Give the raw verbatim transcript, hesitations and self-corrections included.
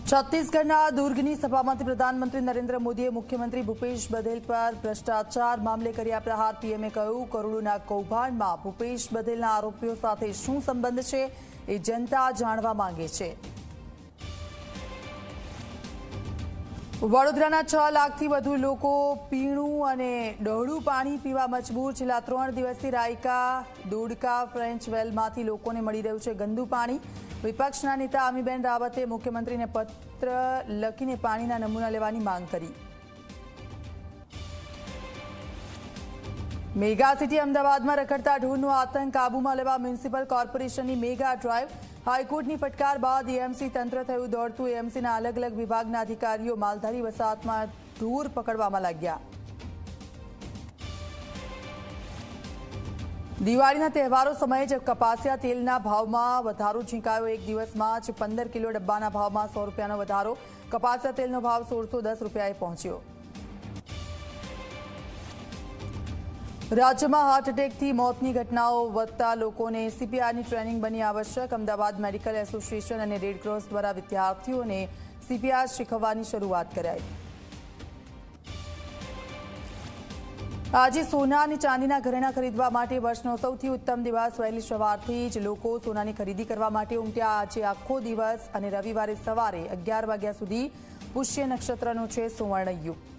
छत्तीसगढ़ના દુર્ગની સભામાંથી પ્રધાનમંત્રી નરેન્દ્ર મોદીએ મુખ્યમંત્રી ભૂપેશ બઘેલ પર ભ્રષ્ટાચાર મામલે કર્યા પ્રહાર। પીએમએ કહ્યું, કરોડોના કૌભાંડમાં ભૂપેશ બઘેલના આરોપીઓ સાથે શું સંબંધ છે એ જનતા જાણવા માંગે છે। વડોદરાના છ લાખથી વધુ લોકો પીણું અને ડહોળું પાણી પીવા મજબૂર। છેલ્લા ત્રણ દિવસથી રાયકા દોડકા ફ્રેન્ચ વેલમાંથી લોકોને મળી રહ્યું છે ગંદુ પાણી। વિપક્ષના નેતા અમીબેન રાવતે મુખ્યમંત્રીને પત્ર લખીને પાણીના નમૂના લેવાની માંગ કરી। મેગા સિટી અમદાવાદમાં રખડતા ઢોરનો આતંક કાબૂમાં લેવા મ્યુનિસિપલ કોર્પોરેશનની મેગા ડ્રાઈવ। હાઈકોર્ટની ફટકાર બાદ એએમસી તંત્ર થયું દોડતું। એએમસીના અલગ અલગ વિભાગના અધિકારીઓ માલધારી વસાહતમાં ઢોર પકડવામાં લાગ્યા। દિવાળીના તહેવારો સમયે જ કપાસિયા તેલના ભાવમાં વધારો ઝીંકાયો। એક દિવસમાં જ પંદર કિલો ડબ્બાના ભાવમાં સો રૂપિયાનો વધારો। કપાસિયા તેલનો ભાવ સોળસો દસ રૂપિયાએ પહોંચ્યો। राज्य में हार्ट अटेक थी मौतनी घटनाओं वधता लोकोने सीपीआर ट्रेनिंग बनी आवश्यक। अमदावाद मेडिकल एसोसिएशन और रेडक्रॉस द्वारा विद्यार्थियों ने सीपीआर शीखवવાની शुरुआत कराई। आज सोना और चांदीना घरेणा खरीदवा माटे वर्षनो सौथी उत्तम दिवस। वहेली सवारथी ज लोको सोनानी खरीदी करवा माटे उमट्या। आज आखो दिवस और रविवारे सवारे अगियार वाग्या सुधी पुष्य नक्षत्रनो छे सुवर्ण युग।